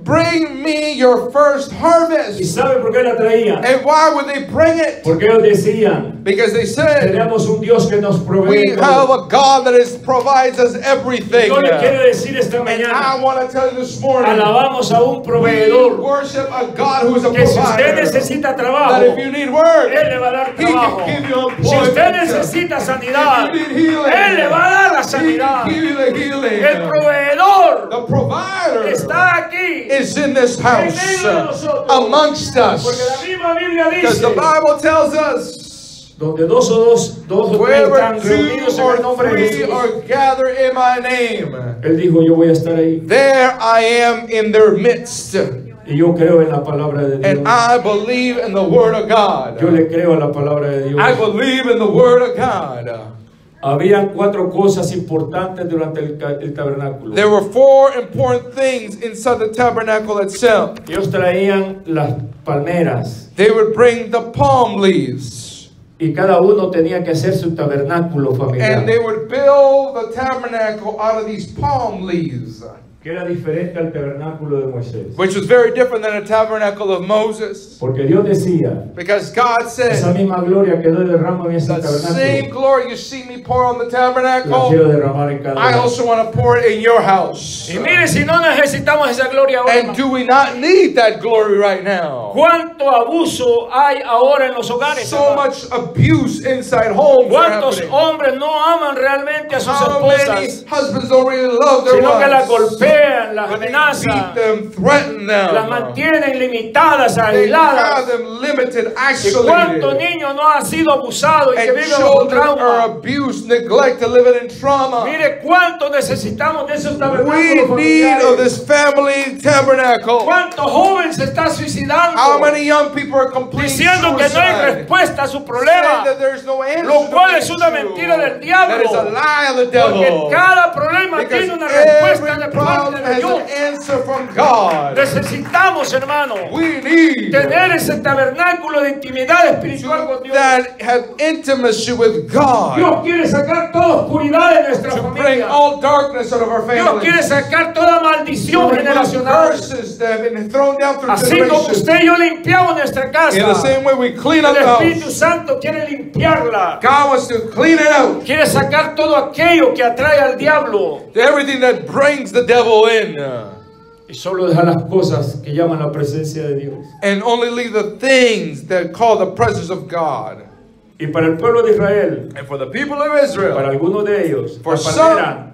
S2: bring me your first
S1: ¿Y
S2: harvest.
S1: sabe por qué la traían?
S2: And why would they bring it?
S1: Porque ellos decían,
S2: Because they said,
S1: tenemos un Dios que nos
S2: we
S1: provee
S2: have
S1: todo.
S2: a God that is, provides us everything.
S1: Yo le quiero decir esta
S2: And
S1: mañana,
S2: I want to tell you this morning,
S1: alabamos a un
S2: we
S1: proveedor
S2: worship a God who is a
S1: que si usted
S2: provider.
S1: necesita
S2: That
S1: trabajo,
S2: if you need work,
S1: Él le va a dar
S2: He
S1: trabajo.
S2: can give you
S1: Si usted
S2: employment.
S1: necesita sanidad,
S2: If you need healing,
S1: Él le va a dar la
S2: He
S1: sanidad.
S2: can give you the healing.
S1: El proveedor
S2: The provider
S1: está aquí.
S2: is in this house uh, amongst
S1: Porque la
S2: us.
S1: misma Biblia
S2: Because the
S1: dice,
S2: Bible tells us,
S1: donde dos o dos, dos o tres
S2: wherever
S1: están reunidos
S2: two
S1: en el
S2: or
S1: nombre de
S2: three
S1: Jesús,
S2: are gathered in my name,
S1: Él dijo, yo voy a estar ahí.
S2: there I am in their midst.
S1: Y yo creo en la palabra de Dios.
S2: And I believe in the Word of God.
S1: Yo le creo a la palabra de Dios.
S2: I believe in the Word of God.
S1: Habían cuatro cosas importantes durante el, ca- el tabernáculo.
S2: There were four important things inside the tabernacle itself.
S1: Ellos traían las palmeras
S2: They would bring the palm leaves,
S1: y cada uno tenía que hacer su tabernáculo familiar,
S2: and they would build the tabernacle out of these palm leaves,
S1: que era diferente al tabernáculo de Moisés.
S2: which was very different than the tabernacle of Moses.
S1: Porque Dios decía,
S2: Because God
S1: esa
S2: said,
S1: misma gloria que yo derramo en ese
S2: the same
S1: tabernáculo,
S2: glory you see me pour on the
S1: la
S2: tabernacle,
S1: quiero derramar en cada
S2: I
S1: uno.
S2: also want to pour it in your house.
S1: Y mire, si no necesitamos esa gloria ahora,
S2: And do we not need that glory right now?
S1: ¿cuánto abuso hay ahora en los hogares?
S2: So
S1: hermano?
S2: much abuse inside homes are
S1: ¿Cuántos
S2: happening.
S1: hombres no aman realmente a sus
S2: How many
S1: esposas,
S2: husbands don't really love their
S1: sino que las
S2: wives?
S1: golpean, las
S2: But they
S1: amenazan,
S2: beat them, threaten
S1: las
S2: them.
S1: mantienen limitadas,
S2: They have
S1: aisladas?
S2: them limited,
S1: ¿Y cuántos
S2: isolated.
S1: niños no han sido abusados y que
S2: And
S1: viven bajo
S2: children are
S1: trauma?
S2: abused, neglected, living in trauma.
S1: Mire cuánto necesitamos de esos
S2: We
S1: tabernáculos
S2: need of
S1: familiares.
S2: this family tabernacle.
S1: ¿Cuántos jóvenes se están suicidando?
S2: How many young people are completing
S1: Diciendo que no hay
S2: suicide?
S1: respuesta a su
S2: Saying
S1: problema.
S2: that there's no answer
S1: Lo
S2: to
S1: cual
S2: the
S1: es una
S2: issue.
S1: mentira del diablo.
S2: That is a lie of the
S1: Porque
S2: devil.
S1: cada problema
S2: Because
S1: tiene una respuesta de
S2: every
S1: parte
S2: problem
S1: de
S2: has
S1: Dios.
S2: an answer from God.
S1: Necesitamos, hermano,
S2: We need
S1: tener ese tabernáculo de intimidad espiritual con Dios.
S2: that have intimacy with God.
S1: Dios quiere sacar toda oscuridad de nuestra
S2: To bring
S1: familia.
S2: all darkness out of our
S1: Dios quiere
S2: families.
S1: sacar toda maldición
S2: To remove
S1: generacional.
S2: curses that have been thrown down through
S1: Así como
S2: generations.
S1: usted y yo limpiamos nuestra
S2: In the
S1: casa,
S2: same way we clean
S1: el
S2: up the
S1: Espíritu
S2: house.
S1: Santo quiere limpiarla.
S2: God wants to clean it out.
S1: Quiere sacar todo aquello que atrae al diablo
S2: Everything that brings the devil in. uh,
S1: y solo dejar las cosas que llaman la presencia de Dios.
S2: And only leave the things that call the presence of God.
S1: Y para el pueblo de Israel,
S2: And for the people of
S1: para
S2: Israel,
S1: algunos de ellos,
S2: For
S1: la palmera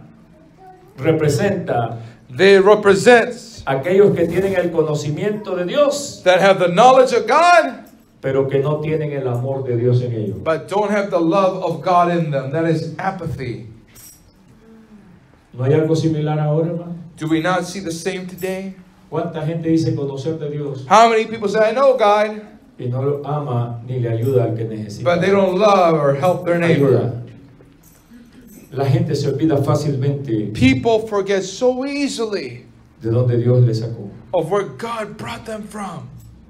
S1: representa
S2: they represent
S1: aquellos que tienen el conocimiento de Dios,
S2: that have the knowledge of God,
S1: pero que no tienen el amor de Dios en ellos.
S2: but don't have the love of God in them. That is apathy.
S1: ¿No hay algo similar ahora, hermano?
S2: Do we not see the same today?
S1: ¿Cuánta gente dice conocer de Dios
S2: How many people say, I know God,
S1: y no lo ama ni le ayuda al que necesita
S2: but they don't love or help their neighbor?
S1: ayuda? La gente se olvida fácilmente
S2: People forget so easily
S1: de donde Dios le sacó.
S2: of where God brought them from.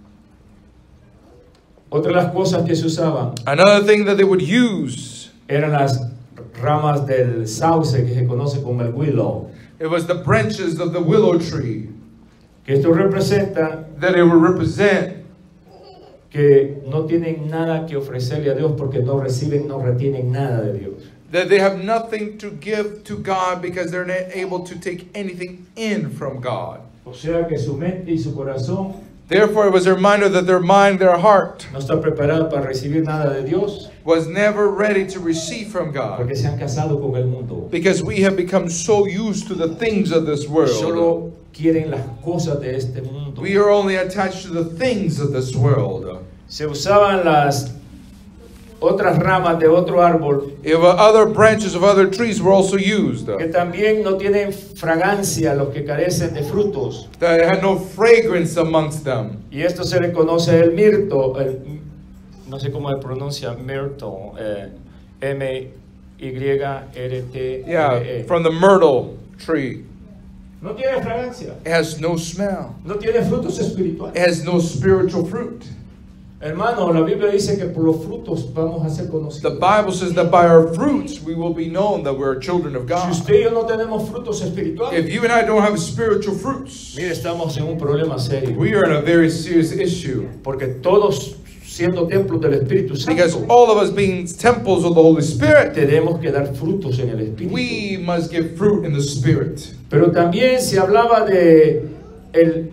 S1: Otra de las cosas que se usaban
S2: Another thing that they would use,
S1: eran las ramas del sauce, que se conoce como el willow.
S2: it was the branches of the willow tree
S1: Que esto representa
S2: that it would represent
S1: que no tienen nada que ofrecerle a Dios porque no reciben, no retienen nada de Dios.
S2: that they have nothing to give to God because they're not able to take anything in from God.
S1: O sea que su mente y su corazón
S2: Therefore, it was a reminder that their mind, their heart,
S1: no está preparado para recibir nada de Dios
S2: was never ready to receive from God.
S1: porque se han casado con el mundo.
S2: Because we have become so used to the things of this world.
S1: Solo quieren las cosas de este mundo.
S2: We are only attached to the things of this world.
S1: Se usaban las otras ramas de otro árbol
S2: If other branches of other trees were also used,
S1: que también no tienen fragancia, los que carecen de frutos.
S2: that had no fragrance amongst them.
S1: Y esto se le conoce el mirto, el, no sé cómo se pronuncia, mirto, eh, M Y R T L
S2: Yeah,
S1: E.
S2: from the myrtle tree.
S1: No tiene fragancia,
S2: It has no smell.
S1: no tiene frutos espirituales.
S2: It has no spiritual fruit.
S1: Hermano, la Biblia dice que por los frutos vamos a ser
S2: The
S1: conocidos.
S2: Bible says that by our fruits we will be known that we're children of
S1: Si
S2: God.
S1: usted y yo no tenemos frutos espirituales,
S2: If you and I don't have spiritual fruits,
S1: mire, estamos en un problema serio.
S2: we are in a very serious issue.
S1: Porque todos, siendo templos del Espíritu
S2: Because
S1: Santo,
S2: all of us being temples of the Holy Spirit,
S1: tenemos que dar frutos en el Espíritu.
S2: we must give fruit in the Spirit.
S1: Pero también se hablaba de el,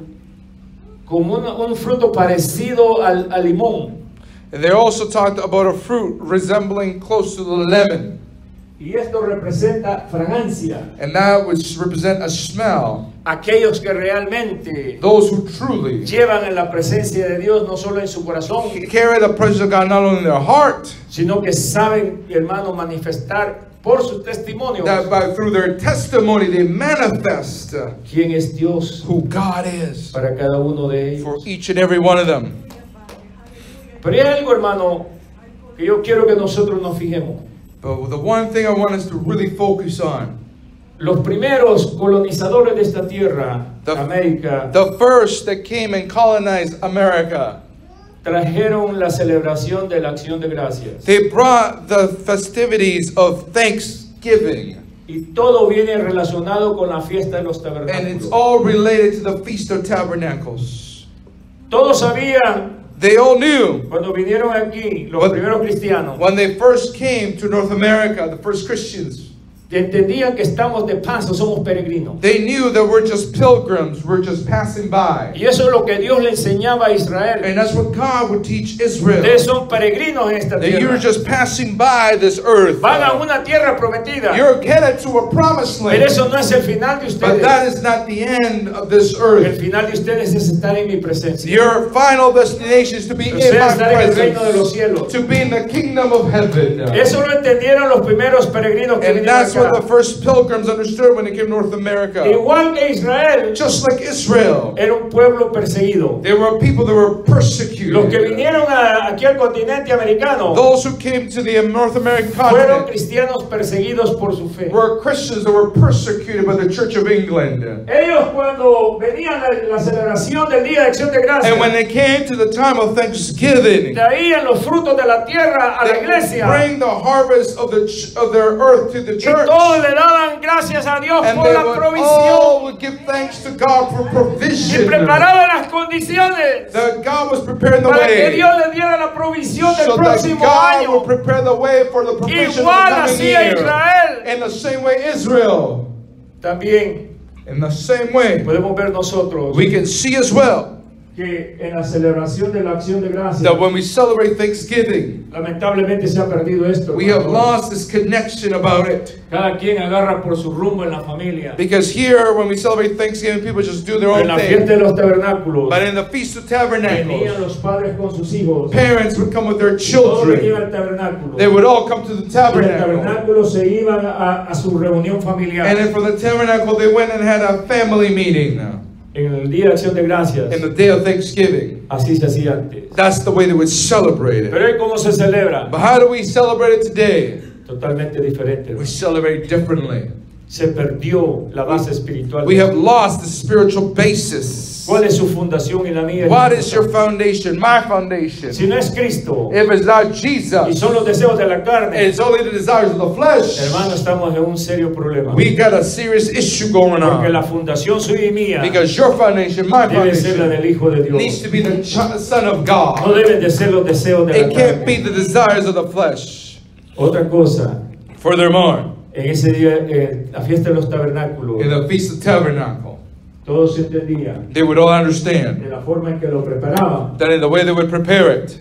S1: como una- un fruto parecido al, al limón.
S2: And they also talked about a fruit resembling close to the lemon.
S1: Y esto representa fragancia.
S2: And that would represent a smell.
S1: Aquellos que realmente
S2: Those who truly
S1: llevan en la presencia de Dios, no solo en su corazón,
S2: carry the presence of God not only in their heart,
S1: sino que saben, hermano, manifestar por sus testimonios
S2: that by through their testimony they manifest uh,
S1: quién es Dios
S2: who God is
S1: para cada uno de
S2: for
S1: ellos.
S2: each and every one of them.
S1: Pero hay algo, hermano, que yo quiero que nosotros nos fijemos.
S2: But the one thing I want us to really focus on,
S1: Los primeros colonizadores de esta tierra,
S2: The-
S1: América,
S2: the first that came and colonized America,
S1: trajeron la celebración de la acción de gracias.
S2: they brought the festivities of Thanksgiving.
S1: Y todo viene relacionado con la fiesta de los
S2: And it's
S1: tabernáculos.
S2: all related to the Feast of Tabernacles.
S1: Todos sabían
S2: They all knew
S1: cuando vinieron aquí los
S2: What-
S1: primeros cristianos,
S2: when they first came to North America, the first Christians,
S1: entendían que estamos de paso, somos peregrinos.
S2: they knew that we're just pilgrims, we're just passing by.
S1: Y eso es lo que Dios le enseñaba a Israel.
S2: And that's what God would teach Israel.
S1: Ustedes son peregrinos en esta
S2: That you're
S1: tierra.
S2: just passing by this earth.
S1: Van a una tierra prometida.
S2: You're headed to a promised
S1: Pero
S2: land.
S1: eso no es el final de
S2: But
S1: ustedes.
S2: that is not the end of this
S1: El
S2: earth.
S1: final de ustedes es estar en mi presencia.
S2: Your final destination is to be in
S1: Ustedes
S2: my
S1: están en el reino de los
S2: presence,
S1: cielos.
S2: to be in the kingdom of heaven.
S1: Eso lo entendieron los primeros peregrinos que
S2: And
S1: vinieron
S2: that's what the
S1: acá.
S2: first pilgrims understood when they came to North America.
S1: Igual que Israel,
S2: Just like Israel,
S1: era un pueblo perseguido.
S2: there were people that were
S1: Los que
S2: persecuted.
S1: vinieron a- aquí al continente americano
S2: Those who came to the North American
S1: fueron
S2: continent
S1: cristianos perseguidos por su fe.
S2: were Christians that were persecuted by the Church of England.
S1: Ellos cuando venían a la celebración del Día de Acción de
S2: And when
S1: Gracias,
S2: they came to the time of Thanksgiving,
S1: traían los frutos de la tierra a la
S2: they
S1: iglesia
S2: bring the harvest of the ch- of their earth to the
S1: y
S2: church,
S1: todos le daban gracias a Dios
S2: and
S1: por
S2: they
S1: la
S2: would
S1: provisión
S2: all would give thanks to God for
S1: y
S2: provision.
S1: preparaban las condiciones
S2: That God was preparing the
S1: para que
S2: way,
S1: Dios les diera la provisión del
S2: so that
S1: próximo
S2: God
S1: año.
S2: would prepare the way for the provision of the
S1: Igual
S2: coming
S1: hacía
S2: year.
S1: Israel.
S2: In the same way, Israel.
S1: También
S2: In the same way,
S1: podemos ver nosotros
S2: we can see as well
S1: que en la celebración de la acción de gracias,
S2: that when we celebrate Thanksgiving,
S1: lamentablemente se ha perdido esto.
S2: we have
S1: hermano.
S2: lost this connection about it.
S1: Cada quien agarra por su rumbo en la familia.
S2: Because here, when we celebrate Thanksgiving, people just do their
S1: En
S2: own
S1: la fiesta
S2: thing.
S1: de los tabernáculos,
S2: But in the Feast of
S1: venían
S2: Tabernacles,
S1: los padres con sus hijos.
S2: parents would come with their
S1: Todos venían
S2: children.
S1: al tabernáculo.
S2: They would all come to the
S1: Y del
S2: tabernacle.
S1: tabernáculo se iban a, a su reunión familiar.
S2: And then from the tabernacle, they went and had a family meeting
S1: En el Día de Acción de Gracias,
S2: in the day of Thanksgiving.
S1: así se hacía antes.
S2: That's the way they would celebrate it.
S1: Pero hoy, ¿cómo se celebra?
S2: But how do we celebrate it today?
S1: Totalmente diferente.
S2: We celebrate differently.
S1: Se perdió la base espiritual.
S2: We have lost the spiritual basis.
S1: ¿Cuál es su fundación y la mía?
S2: What is your foundation? My foundation.
S1: Si no es Cristo
S2: If it's not
S1: y
S2: Jesus,
S1: son los deseos de la carne,
S2: it's only the desires of the flesh.
S1: hermano, estamos en un serio problema.
S2: We got a serious issue going
S1: Porque la
S2: on.
S1: fundación suya y mía
S2: Because your foundation, my
S1: debe ser la
S2: foundation,
S1: del Hijo de
S2: needs
S1: Dios.
S2: to be the ch- Son of
S1: No
S2: God.
S1: deben de ser los deseos de la
S2: It can't be
S1: carne.
S2: the desires of the flesh.
S1: Otra cosa,
S2: Furthermore,
S1: en ese día, eh, la fiesta de los tabernáculos,
S2: in the Feast of Tabernacle,
S1: todos entendían
S2: they would all
S1: de
S2: understand
S1: la forma en que lo preparaban.
S2: that in the way they would prepare it,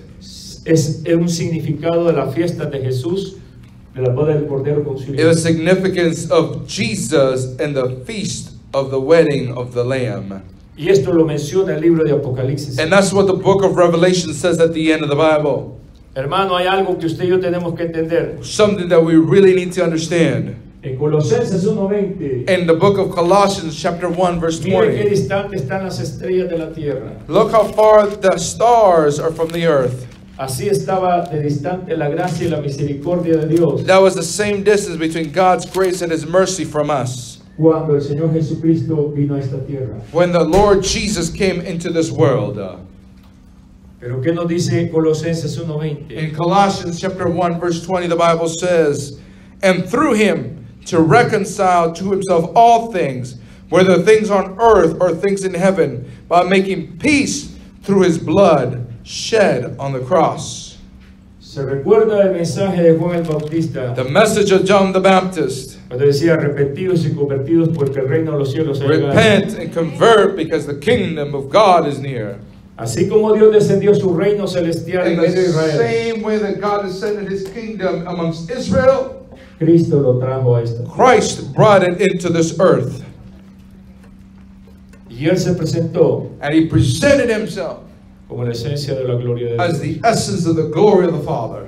S1: Es, es un significado de la fiesta de Jesús, de la boda del Cordero con su
S2: it was significance of Jesus and the feast of the wedding of the Lamb.
S1: Y esto lo menciona el libro de Apocalipsis.
S2: And that's what the book of Revelation says at the end of the Bible.
S1: Hermano, hay algo que usted y yo tenemos que entender.
S2: Something that we really need to understand.
S1: En Colosenses uno veinte,
S2: In the book of Colossians chapter one verse
S1: mire qué
S2: twenty,
S1: distante están las estrellas de la tierra.
S2: look how far the stars are from the earth.
S1: Así estaba de distante la gracia y la misericordia de Dios
S2: That was the same distance between God's grace and His mercy from us.
S1: cuando el Señor Jesucristo vino a esta tierra.
S2: When the Lord Jesus came into this world, uh,
S1: Pero ¿qué nos dice Colosenses uno veinte?
S2: In Colossians chapter one, verse twenty, the Bible says, and through him to reconcile to himself all things, whether things on earth or things in heaven, by making peace through his blood shed on the cross.
S1: Se recuerda el mensaje de Juan el Bautista,
S2: The message of John the Baptist.
S1: cuando decía arrepentidos y convertidos porque el reino de los cielos ha llegado.
S2: Repent and convert because the kingdom of God is near.
S1: Así como Dios descendió su reino celestial en
S2: In
S1: medio de
S2: the
S1: Israel,
S2: same way that God descended his kingdom amongst Israel,
S1: Cristo lo trajo a esta.
S2: Christ brought it into this earth.
S1: Y Él se presentó
S2: And he presented himself
S1: como la esencia de la gloria de
S2: as
S1: Dios.
S2: the essence of the glory of the Father.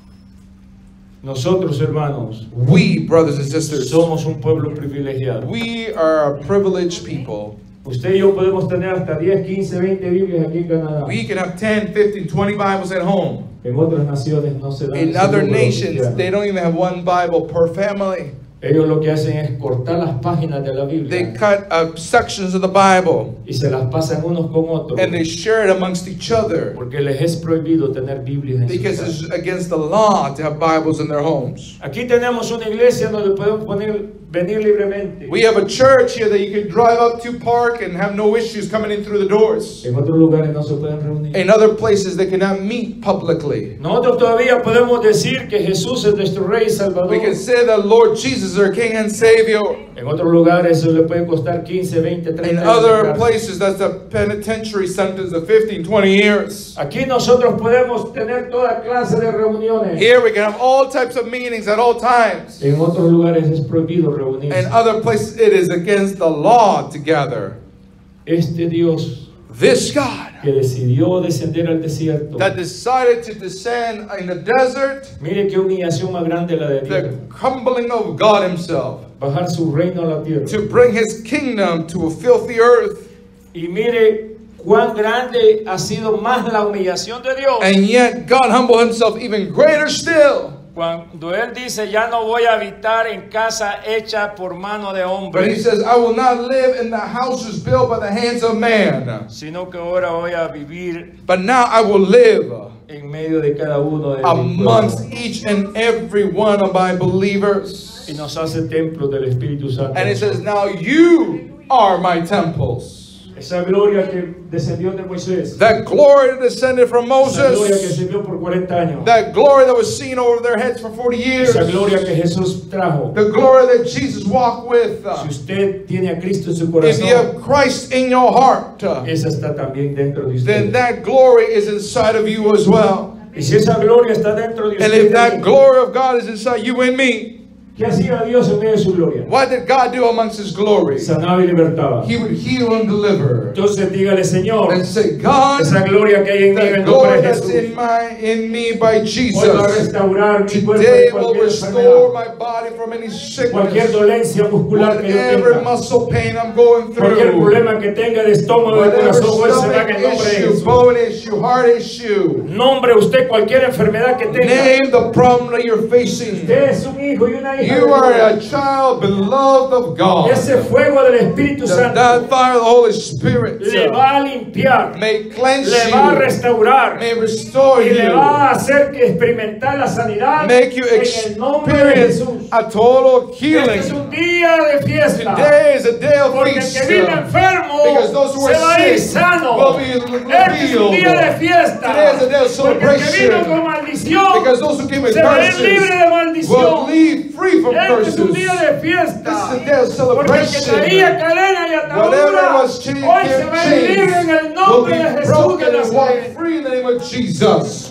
S1: Nosotros, hermanos,
S2: We, brothers and sisters,
S1: somos un pueblo privilegiado.
S2: we are a privileged people.
S1: Usted y yo podemos tener hasta diez, quince, veinte Biblias aquí en Canadá.
S2: We can have ten, fifteen, twenty Bibles at home.
S1: En otras naciones no se dan
S2: In
S1: ese
S2: other
S1: número
S2: nations,
S1: oficial.
S2: they don't even have one Bible per family.
S1: Ellos lo que hacen es cortar las páginas de la
S2: They
S1: Biblia
S2: cut uh, sections of the Bible
S1: y se las pasan unos con otros,
S2: and they share it amongst each other
S1: porque les es prohibido tener Biblias en su
S2: because
S1: casa.
S2: it's against the law to have Bibles in their homes.
S1: Aquí tenemos una iglesia donde podemos poner, venir libremente.
S2: We have a church here that you can drive up to, park, and have no issues coming in through the doors.
S1: En otros lugares no se pueden reunir.
S2: In other places, they cannot meet publicly.
S1: Nosotros todavía podemos decir que Jesús es nuestro Rey y Salvador.
S2: We can say that Lord Jesus is our King and Savior.
S1: En otros lugares eso le puede costar quince, veinte,
S2: In
S1: treinta años de
S2: other
S1: cárcel.
S2: places, that's a penitentiary sentence of fifteen, twenty years.
S1: Aquí nosotros podemos tener toda clase de reuniones.
S2: Here we can have all types of meetings at all times.
S1: En otros lugares es prohibido
S2: In
S1: reunirse.
S2: other places, it is against the law to gather.
S1: Este Dios
S2: This God
S1: que decidió descender al desierto.
S2: that decided to descend in the desert,
S1: Mire qué humillación más grande la de Dios.
S2: the humbling of God Himself,
S1: Bajar su reino a la tierra.
S2: to bring His kingdom to a filthy earth.
S1: Y mire cuán grande ha sido más la humillación de Dios.
S2: And yet God humbled Himself even greater still.
S1: Cuando Él dice, ya no voy a habitar en casa hecha por mano de
S2: But He
S1: hombre,
S2: says, I will not live in the houses built by the hands of man,
S1: sino que ahora voy a vivir
S2: but now I will live
S1: en medio de cada uno de mis
S2: amongst
S1: pueblos.
S2: each and every one of my believers.
S1: Y nos hace templos del Espíritu Santo.
S2: And He says, now you are my temples.
S1: Esa gloria que descendió de Moisés,
S2: That glory that descended from
S1: esa gloria que
S2: Moses,
S1: se vio por cuarenta años,
S2: that glory that was seen over their heads for forty years,
S1: esa gloria que Jesús trajo.
S2: the glory that Jesus walked with.
S1: Si usted tiene a Cristo en su
S2: If you
S1: corazón,
S2: have Christ in your heart,
S1: esa está también dentro de
S2: then
S1: usted.
S2: that glory is inside of you as well.
S1: Y si esa gloria está dentro de
S2: And
S1: usted,
S2: if that
S1: también,
S2: glory of God is inside you and me,
S1: ¿qué hacía Dios en medio de su gloria?
S2: what did God do amongst His glory?
S1: Sanaba y libertaba.
S2: He would heal and deliver.
S1: Entonces dígale, Señor,
S2: And say, God,
S1: esa gloria que hay en mí en
S2: the
S1: el nombre
S2: glory
S1: de
S2: that's
S1: Jesús,
S2: in my in me by
S1: hoy va a
S2: Jesus,
S1: restaurar mi cuerpo
S2: today
S1: de
S2: will
S1: cualquier
S2: restore
S1: enfermedad,
S2: my body from any
S1: cualquier
S2: sickness,
S1: dolencia muscular que yo
S2: whatever
S1: tenga,
S2: muscle pain I'm going
S1: cualquier
S2: through,
S1: problema que tenga de estómago, de
S2: whatever
S1: corazón, hoy se va en
S2: stomach
S1: el nombre de
S2: issue,
S1: Jesús.
S2: bone issue, heart issue.
S1: Nombre usted cualquier enfermedad que tenga.
S2: Name the problem that you're facing.
S1: Usted es un hijo y una hija
S2: You
S1: de
S2: are a
S1: Dios.
S2: child beloved of God.
S1: Ese fuego del Espíritu
S2: That,
S1: Santo
S2: that fire of the Holy Spirit
S1: le va a limpiar,
S2: may cleanse
S1: le va a
S2: you,
S1: restaurar
S2: may restore
S1: y le
S2: you,
S1: va a hacer que experimentar la sanidad
S2: make you
S1: en el nombre de
S2: experience
S1: Jesús.
S2: a total
S1: Este es
S2: healing.
S1: un día de fiesta.
S2: Today is a day of
S1: Porque el
S2: feast.
S1: que vive enfermo
S2: Because those who
S1: se va a
S2: are
S1: ir
S2: sick
S1: sano.
S2: will be
S1: Este es un día de
S2: healed.
S1: fiesta.
S2: Today is a day of
S1: Porque el que vino
S2: celebration.
S1: con maldición
S2: Because those who came with
S1: se va a ir libre
S2: curses
S1: de
S2: will
S1: maldición.
S2: leave free from
S1: Este es un
S2: curses.
S1: día de fiesta.
S2: This is a day of
S1: Porque el que traía
S2: celebration.
S1: cadena y
S2: Whatever
S1: atadura
S2: was chained,
S1: hoy se va a ir libre en el
S2: will
S1: nombre de
S2: be
S1: Jesús de
S2: broken and walk
S1: Nazaret.
S2: free in the name of Jesus.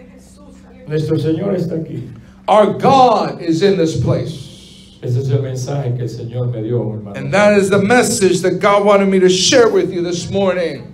S1: Nuestro Señor está aquí.
S2: Our God is in this place.
S1: Ese es el mensaje que el Señor me dio, hermano.
S2: And that is the message that God wanted me to share with you this morning.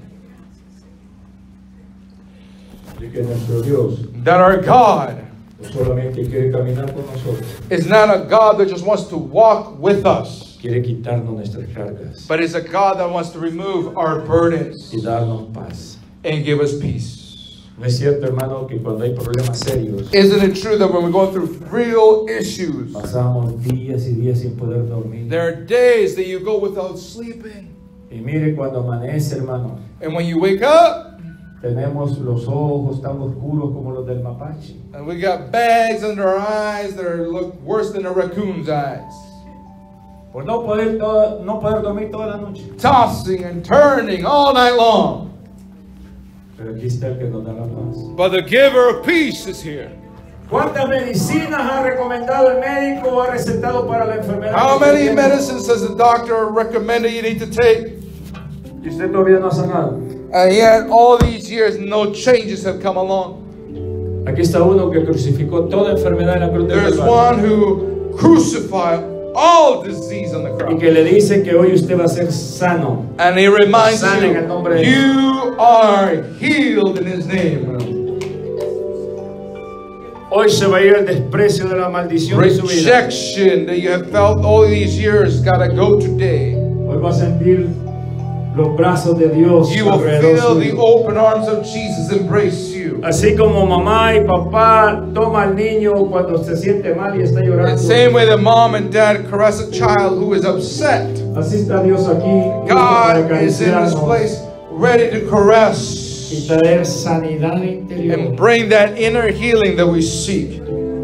S1: Y que nuestro Dios
S2: That our God
S1: no solamente quiere caminar con nosotros,
S2: is not a God that just wants to walk with us,
S1: quiere quitarnos nuestras cargas
S2: but is a God that wants to remove our burdens
S1: y darnos paz.
S2: and give us peace.
S1: No es cierto, hermano, que cuando hay problemas serios
S2: Isn't it true that when we're going through real issues,
S1: pasamos días y días sin poder dormir?
S2: there are days that you go without sleeping,
S1: Y mire, cuando amanece, hermano,
S2: and when you wake up,
S1: Tenemos los ojos tan oscuros como los del mapache.
S2: And we got bags under our eyes that are look worse than a raccoon's eyes.
S1: Por no poder, to- no poder dormir toda la noche.
S2: Tossing and turning all night long.
S1: Pero aquí está el que nos da la paz.
S2: But the giver of peace is here.
S1: ¿Cuántas medicinas ha recomendado el médico o ha recetado para la enfermedad?
S2: How
S1: que usted
S2: many
S1: tiene?
S2: medicines has the doctor recommended you need to take?
S1: Y usted todavía no ha sanado.
S2: And yet all these years no changes have come along.
S1: Aquí está uno que crucificó toda enfermedad en la cruz del
S2: There's
S1: Calvario.
S2: one who crucified all disease on the
S1: Y
S2: cross.
S1: que le dice que hoy usted va a ser sano.
S2: And he reminds
S1: Sana en el nombre
S2: you,
S1: de
S2: you are healed in his name.
S1: Hoy se va a ir el desprecio de la maldición de su vida.
S2: Rejection that you have felt all these years gotta go today.
S1: Hoy va a sentir los brazos de Dios
S2: You will
S1: alrededor
S2: feel the
S1: suyo.
S2: open arms of Jesus embrace you.
S1: Así como mamá y papá toma al niño cuando se siente mal y está
S2: The
S1: llorando.
S2: same way that mom and dad caress a child who is upset.
S1: Así está Dios aquí
S2: God
S1: para
S2: is in this
S1: acariciarnos
S2: place ready to caress
S1: y traer sanidad interior.
S2: and bring that inner healing that we seek.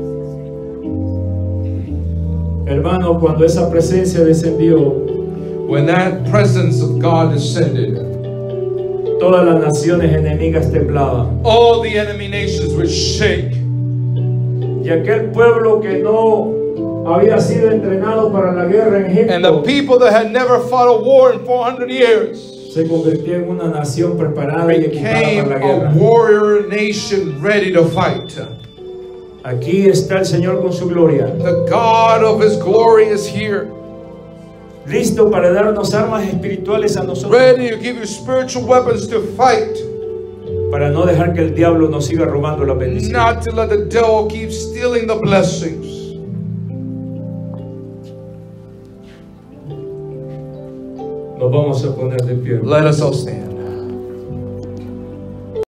S1: Hermano, cuando esa presencia descendió,
S2: When that presence of God descended,
S1: todas las naciones enemigas temblaban.
S2: all the enemy nations would shake.
S1: Y aquel pueblo que no había sido entrenado para la guerra en
S2: And the
S1: Egipto
S2: people that had never fought a war in four hundred years
S1: se convirtió en una nación preparada y equipada
S2: became
S1: para la
S2: a
S1: guerra.
S2: warrior nation ready to fight.
S1: Aquí está el Señor con su gloria,
S2: The God of His glory is here,
S1: listo para darnos armas espirituales a nosotros,
S2: ready to give you spiritual weapons to fight,
S1: para no dejar que el diablo nos siga robando la bendición.
S2: not to let the devil keep stealing the blessings.
S1: Nos vamos a poner de pie.
S2: Let us all stand.